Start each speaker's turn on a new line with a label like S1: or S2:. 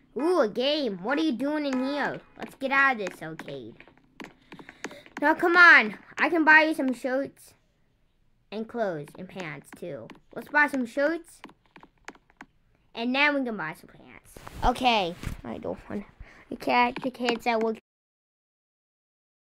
S1: Ooh, a game. What are you doing in here? Let's get out of this arcade. Now, come on. I can buy you some shirts and clothes and pants, too. Let's buy some shirts. And then we can buy some pants. Okay. I don't want the kids that work